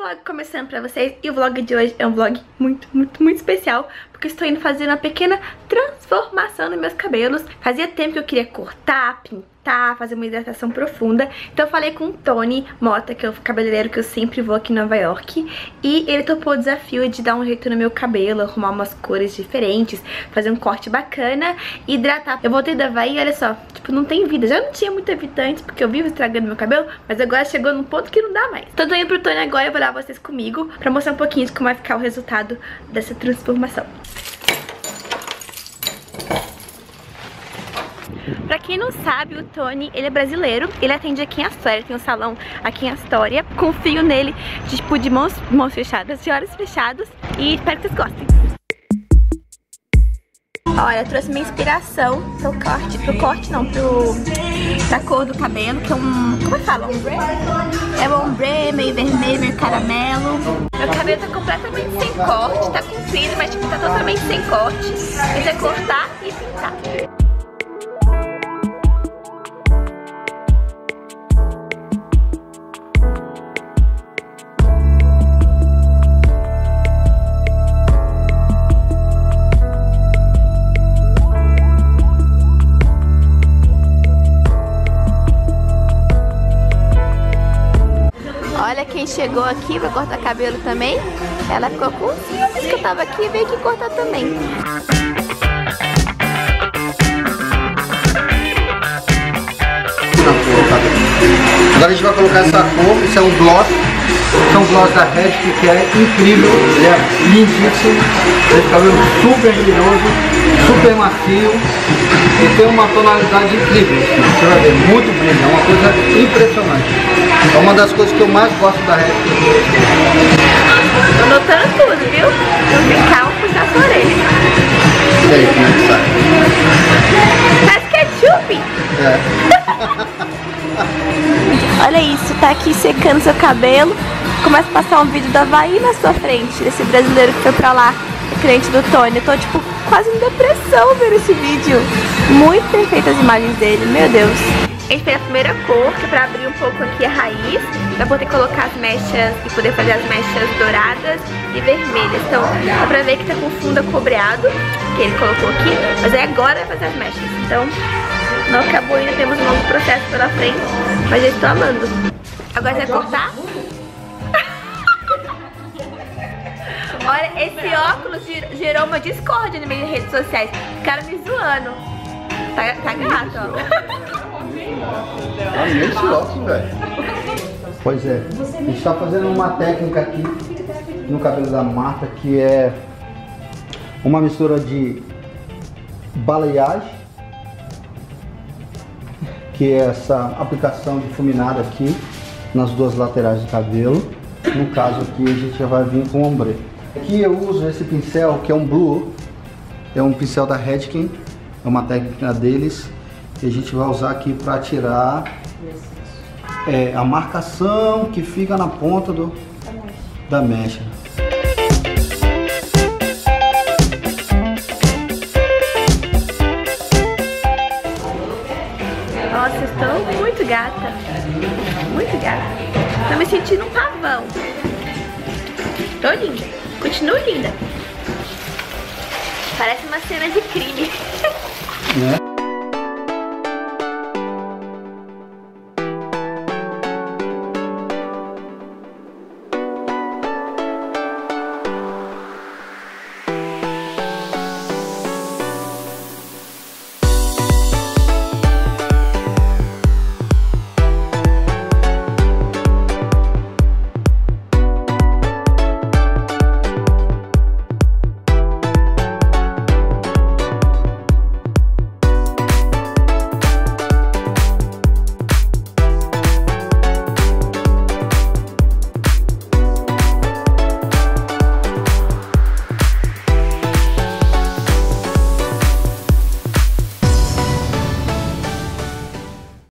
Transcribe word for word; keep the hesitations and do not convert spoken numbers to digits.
vlog começando pra vocês. E o vlog de hoje é um vlog muito, muito, muito especial, porque eu estou indo fazer uma pequena transformação nos meus cabelos. Fazia tempo que eu queria cortar, pintar, fazer uma hidratação profunda. Então eu falei com o Tony Mota, que é o cabeleireiro que eu sempre vou aqui em Nova York, e ele topou o desafio de dar um jeito no meu cabelo, arrumar umas cores diferentes, fazer um corte bacana, hidratar. Eu voltei da Havaí e olha só, tipo, não tem vida. Já não tinha muita vida antes, porque eu vivo estragando meu cabelo, mas agora chegou num ponto que não dá mais. Então tô indo pro Tony agora e eu vou levar vocês comigo pra mostrar um pouquinho de como vai ficar o resultado dessa transformação. Pra quem não sabe, o Tony, ele é brasileiro, ele atende aqui em Astoria, tem um salão aqui em Astoria. Confio nele, de, tipo, de mãos, mãos fechadas, de olhos fechados, e espero que vocês gostem. Olha, eu trouxe minha inspiração pro corte, pro corte não, pro, pra cor do cabelo, que é um, como é que fala? Ombre? É um ombre, meio vermelho, meio caramelo. Meu cabelo tá completamente sem corte, tá comprido, mas tipo, tá totalmente sem corte. Isso é cortar e pintar. Olha quem chegou aqui pra cortar cabelo também. Ela ficou com ciúmes que eu tava aqui e veio aqui cortar também. Agora a gente vai colocar essa cor, isso é um gloss. Esse é um gloss da Red, que é incrível, ele é lindíssimo. Esse cabelo super brilhoso, super macio e tem uma tonalidade incrível. Você vai ver, muito brilho, é uma coisa impressionante. É uma das coisas que eu mais gosto da Red. Tô notando tudo, viu? Eu brincar um puxar sua orelha. E aí, como é que sai? Faz ketchup! É. Olha isso, tá aqui secando seu cabelo. Começa a passar um vídeo da Havaí na sua frente, desse brasileiro que foi pra lá, o cliente do Tony. Eu tô tipo quase em depressão vendo esse vídeo. Muito perfeitas as imagens dele, meu Deus. A gente fez a primeira cor, que é pra abrir um pouco aqui a raiz, pra poder colocar as mechas e poder fazer as mechas douradas e vermelhas. Então dá pra ver que tá com fundo cobreado, que ele colocou aqui, mas aí agora vai fazer as mechas. Então não acabou ainda, temos um longo processo pela frente, mas eu estou amando. Agora você vai cortar? Olha, esse óculos gerou uma discórdia no meio das redes sociais. Ficaram me zoando. Tá, tá gato, ó. Olha esse óculos, velho. Pois é, a gente tá fazendo uma técnica aqui no cabelo da Marta, que é uma mistura de balayage, que é essa aplicação difuminada aqui nas duas laterais do cabelo. No caso aqui a gente já vai vir com ombre. Aqui eu uso esse pincel que é um Blue, é um pincel da Redken, é uma técnica deles, e a gente vai usar aqui para tirar é, a marcação que fica na ponta do, da mecha. Nossa, estou muito gata, muito gata. Tô me sentindo um pavão. Tô linda, continuo linda. Parece uma cena de crime.